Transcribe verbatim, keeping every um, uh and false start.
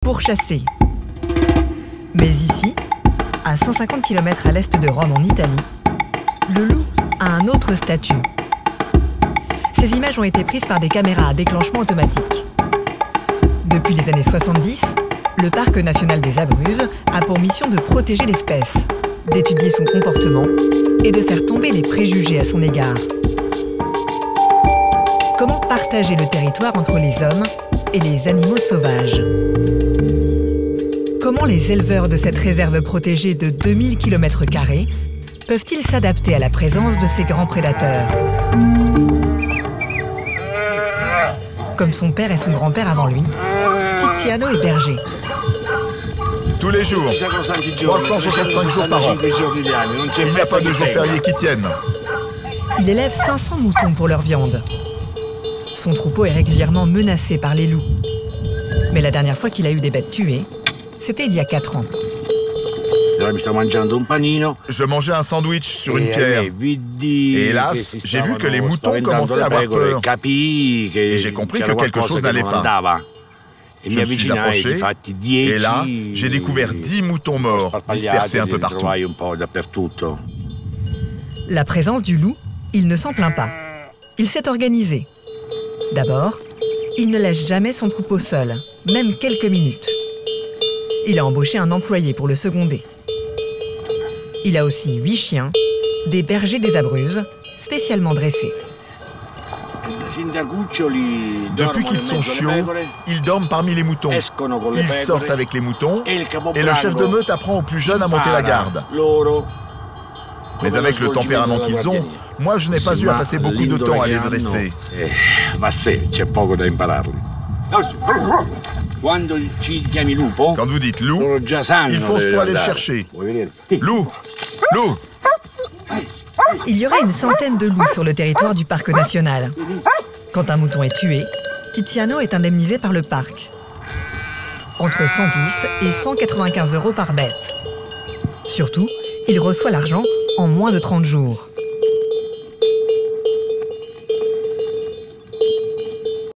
pour chasser. Mais ici, à cent cinquante kilomètres à l'est de Rome en Italie, le loup a un autre statut. Ces images ont été prises par des caméras à déclenchement automatique. Depuis les années soixante-dix, le Parc national des Abruzzes a pour mission de protéger l'espèce, d'étudier son comportement et de faire tomber les préjugés à son égard. Comment partager le territoire entre les hommes et les animaux sauvages? Comment les éleveurs de cette réserve protégée de deux mille kilomètres carrés peuvent-ils s'adapter à la présence de ces grands prédateurs? Comme son père et son grand-père avant lui, Tiziano est berger. Tous les jours, trois cent soixante-cinq jours par an. Il n'y a pas de jours fériés qui tiennent. Il élève cinq cents moutons pour leur viande. Son troupeau est régulièrement menacé par les loups. Mais la dernière fois qu'il a eu des bêtes tuées, c'était il y a quatre ans. Je mangeais un sandwich sur une pierre. Et hélas, j'ai vu que les moutons commençaient à avoir peur. Et j'ai compris que quelque chose n'allait pas. Je me suis approché, et là, j'ai découvert dix moutons morts, dispersés un peu partout. La présence du loup, il ne s'en plaint pas. Il s'est organisé. D'abord, il ne laisse jamais son troupeau seul, même quelques minutes. Il a embauché un employé pour le seconder. Il a aussi huit chiens, des bergers des Abruzzes, spécialement dressés. Depuis qu'ils sont chiots, ils dorment parmi les moutons. Ils sortent avec les moutons et le chef de meute apprend aux plus jeunes à monter la garde. Mais avec le tempérament qu'ils ont, moi je n'ai pas eu à passer beaucoup de temps à les dresser. Quand vous dites loup, ils foncent pour aller le chercher. Loup! Loup! Il y aurait une centaine de loups sur le territoire du parc national. Quand un mouton est tué, Tiziano est indemnisé par le parc. Entre cent dix et cent quatre-vingt-quinze euros par bête. Surtout, il reçoit l'argent en moins de trente jours.